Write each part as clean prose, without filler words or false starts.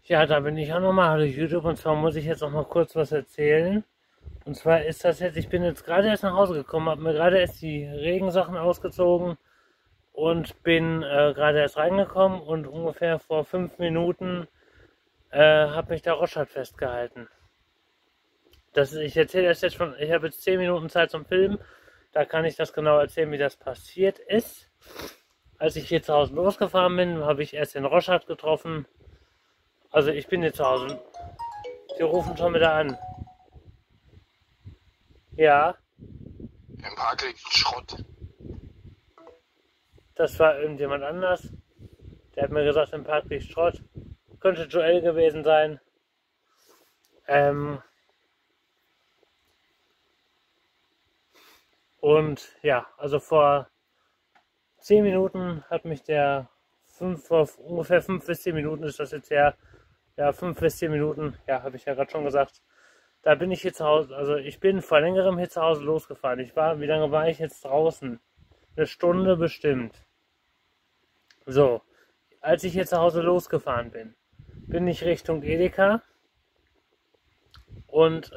Ja, da bin ich auch nochmal. Hallo YouTube, und zwar muss ich jetzt noch mal kurz was erzählen. Und zwar ist das jetzt, ich bin jetzt gerade erst nach Hause gekommen, habe mir gerade erst die Regensachen ausgezogen und bin gerade erst reingekommen und ungefähr vor 5 Minuten hat mich der Roschat festgehalten. Ich erzähle das jetzt schon, ich habe jetzt 10 Minuten Zeit zum Filmen, da kann ich das genau erzählen, wie das passiert ist. Als ich hier zu Hause losgefahren bin, habe ich erst den Roschat getroffen. Also ich bin hier zu Hause. Sie rufen schon wieder an. Ja, Im Park liegt Schrott. das war irgendjemand anders. Der hat mir gesagt, im Park liegt Schrott. Könnte Joel gewesen sein. Ähm, und ja, also vor 10 Minuten hat mich vor ungefähr 5 bis 10 Minuten ist das jetzt her. Ja, 5 bis 10 Minuten, ja, habe ich ja gerade schon gesagt. Da bin ich hier zu Hause, also ich bin vor längerem hier zu Hause losgefahren. Wie lange war ich jetzt draußen? Eine Stunde bestimmt. So, als ich hier zu Hause losgefahren bin, bin ich Richtung Edeka und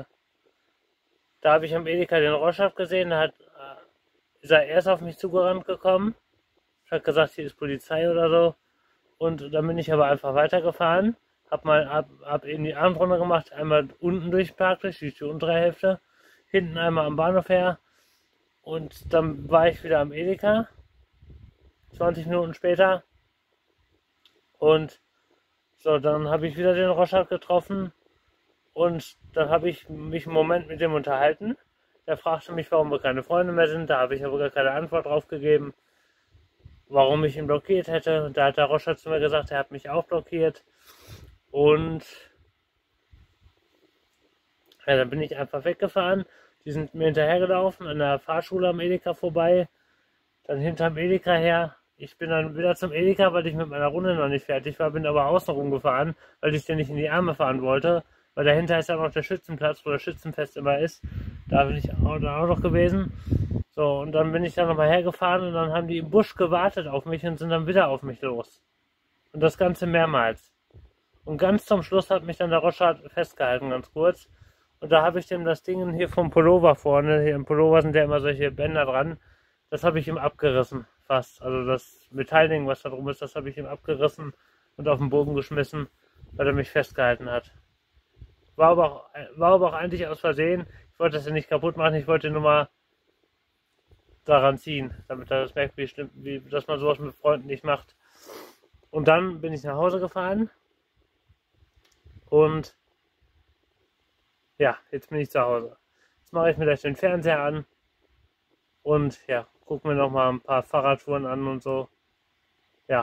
da habe ich am Edeka den Roschaf gesehen, ist er erst auf mich zugerannt gekommen, hat gesagt, hier ist Polizei oder so, und dann bin ich aber einfach weitergefahren, hab eben die Abendrunde gemacht, einmal unten durch den Park, durch die untere Hälfte, hinten einmal am Bahnhof her, und dann war ich wieder am Edeka, 20 Minuten später, und so, dann habe ich wieder den Roschat getroffen. Und dann habe ich mich einen Moment mit dem unterhalten. Der fragte mich, warum wir keine Freunde mehr sind. Da habe ich aber gar keine Antwort drauf gegeben, warum ich ihn blockiert hätte. Und da hat der Roschat zu mir gesagt, er hat mich auch blockiert. Und ja, dann bin ich einfach weggefahren. Die sind mir hinterhergelaufen, an der Fahrschule am Edeka vorbei. Dann hinterm Edeka her. Ich bin dann wieder zum Edeka, weil ich mit meiner Runde noch nicht fertig war, bin aber außen rumgefahren, weil ich den nicht in die Arme fahren wollte. Weil dahinter ist ja noch der Schützenplatz, wo das Schützenfest immer ist. Da bin ich auch noch gewesen. So, und dann bin ich da nochmal hergefahren und dann haben die im Busch gewartet auf mich und sind dann wieder auf mich los. Und das Ganze mehrmals. Und ganz zum Schluss hat mich dann der Roschat festgehalten, ganz kurz. Und da habe ich dem das Ding hier vom Pullover vorne, hier im Pullover sind ja immer solche Bänder dran, das habe ich ihm abgerissen, fast. Also das Metallding, was da drum ist, das habe ich ihm abgerissen und auf den Boden geschmissen, weil er mich festgehalten hat. War aber auch eigentlich aus Versehen. Ich wollte das ja nicht kaputt machen, ich wollte nur mal daran ziehen, damit er das merkt, dass man sowas mit Freunden nicht macht. Und dann bin ich nach Hause gefahren und ja, jetzt bin ich zu Hause. Jetzt mache ich mir gleich den Fernseher an und ja, gucke mir noch mal ein paar Fahrradtouren an und so. Ja.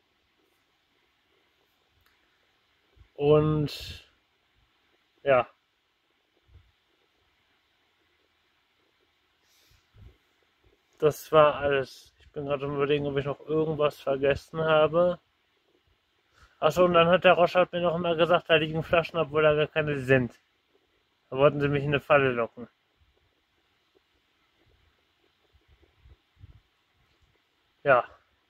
Und ja, das war alles. Ich bin gerade am Überlegen, ob ich noch irgendwas vergessen habe. Achso, und dann hat der Roschat mir noch immer gesagt, da liegen Flaschen, obwohl da gar keine sind. Da wollten sie mich in eine Falle locken. Ja,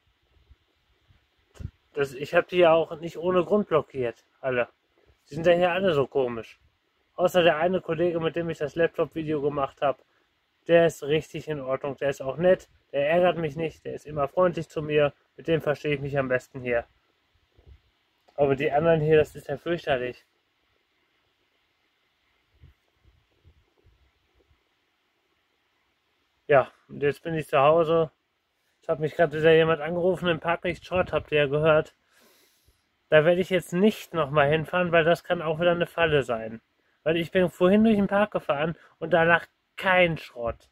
ich habe die ja auch nicht ohne Grund blockiert, alle. Die sind ja hier alle so komisch. Außer der eine Kollege, mit dem ich das Laptop-Video gemacht habe. Der ist richtig in Ordnung, der ist auch nett, der ärgert mich nicht, der ist immer freundlich zu mir. Mit dem verstehe ich mich am besten hier. Aber die anderen hier, das ist ja fürchterlich. Ja, und jetzt bin ich zu Hause. Jetzt hat mich gerade wieder jemand angerufen, im Park liegt Schrott, habt ihr ja gehört. Da werde ich jetzt nicht nochmal hinfahren, weil das kann auch wieder eine Falle sein. Weil ich bin vorhin durch den Park gefahren und da lag kein Schrott.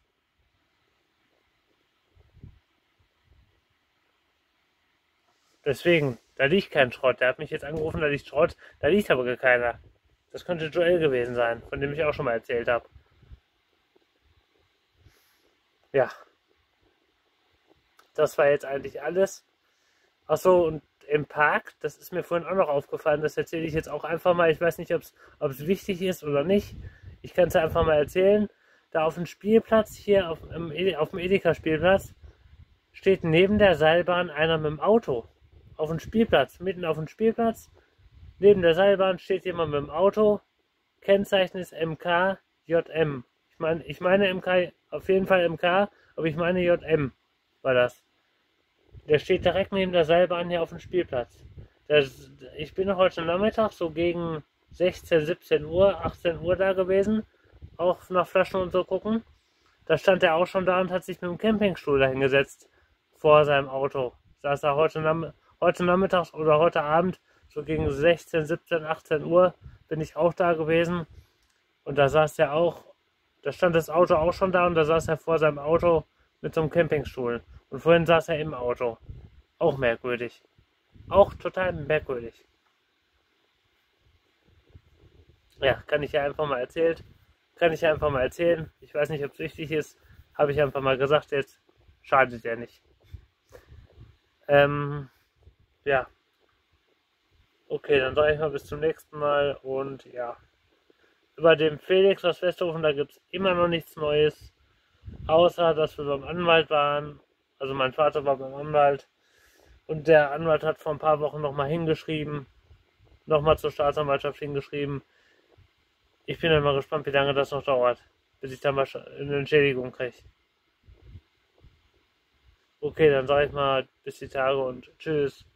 Deswegen, da liegt kein Schrott. Der hat mich jetzt angerufen, da liegt Schrott. Da liegt aber gar keiner. Das könnte Joel gewesen sein, von dem ich auch schon mal erzählt habe. Ja, das war jetzt eigentlich alles. Achso, und im Park, das ist mir vorhin auch noch aufgefallen, das erzähle ich jetzt auch einfach mal. Ich weiß nicht, ob es wichtig ist oder nicht. Ich kann es ja einfach mal erzählen. Da auf dem Spielplatz, hier auf dem Edeka-Spielplatz, steht neben der Seilbahn einer mit dem Auto. Auf dem Spielplatz, mitten auf dem Spielplatz, Neben der Seilbahn steht jemand mit dem Auto. Kennzeichen ist MK JM. Ich meine MK, auf jeden Fall MK, aber ich meine JM war das. Der steht direkt neben der Seilbahn hier auf dem Spielplatz. Ich bin heute Nachmittag so gegen 16, 17 Uhr, 18 Uhr da gewesen. Auch nach Flaschen und so gucken. Da stand er auch schon da und hat sich mit dem Campingstuhl dahingesetzt vor seinem Auto. Saß er heute Nachmittag oder heute Abend, so gegen 16, 17, 18 Uhr, bin ich auch da gewesen. Und da saß er auch, da stand das Auto auch schon da und da saß er vor seinem Auto mit so einem Campingstuhl. Und vorhin saß er im Auto. Auch merkwürdig. Auch total merkwürdig. Ja, kann ich ja einfach mal erzählen. Ich weiß nicht, ob es wichtig ist. Habe ich einfach mal gesagt jetzt. Schadet ja nicht. Ja. Okay, dann sage ich mal bis zum nächsten Mal. Und ja. Über den Felix aus Westhofen, da gibt es immer noch nichts Neues. Außer, dass wir beim Anwalt waren. Also mein Vater war beim Anwalt. Und der Anwalt hat vor ein paar Wochen nochmal hingeschrieben. Nochmal zur Staatsanwaltschaft hingeschrieben. Ich bin dann mal gespannt, wie lange das noch dauert, bis ich dann mal eine Entschädigung kriege. Okay, dann sage ich mal bis die Tage und tschüss.